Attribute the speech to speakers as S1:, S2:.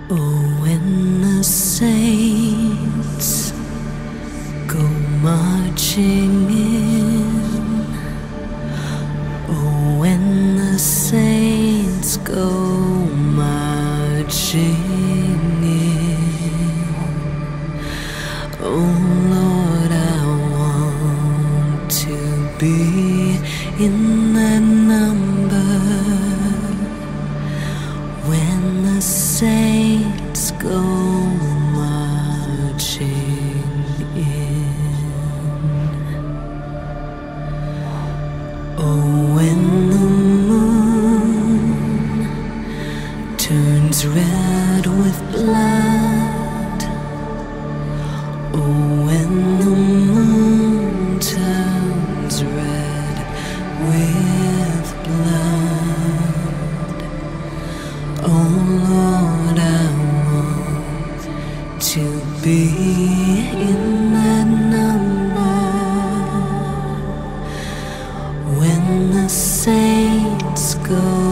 S1: Oh, when the saints go marching in. Oh, when the saints go marching in. Oh, Lord, I want to be in that number. When the saints go marching in. Oh, when the moon turns red with blood. Oh, when the moon turns red with blood. Oh, Lord, I want to be in that number. When the saints go